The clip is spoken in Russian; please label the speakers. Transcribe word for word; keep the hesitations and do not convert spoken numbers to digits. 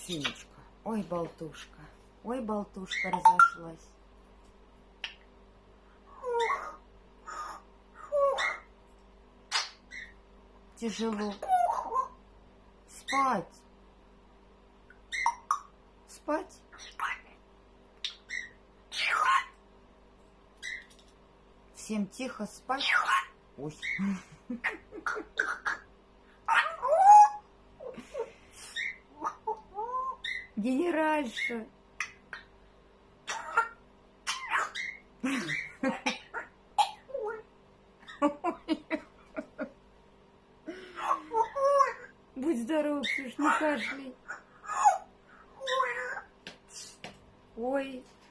Speaker 1: Синичка. Ой, болтушка. Ой, болтушка разошлась. Тяжело. Спать. Спать.
Speaker 2: Тихо.
Speaker 1: Всем тихо спать.
Speaker 2: Тихо.
Speaker 1: Ой. Генеральша. Будь здоров, Ксюш, не кашляй. Ой.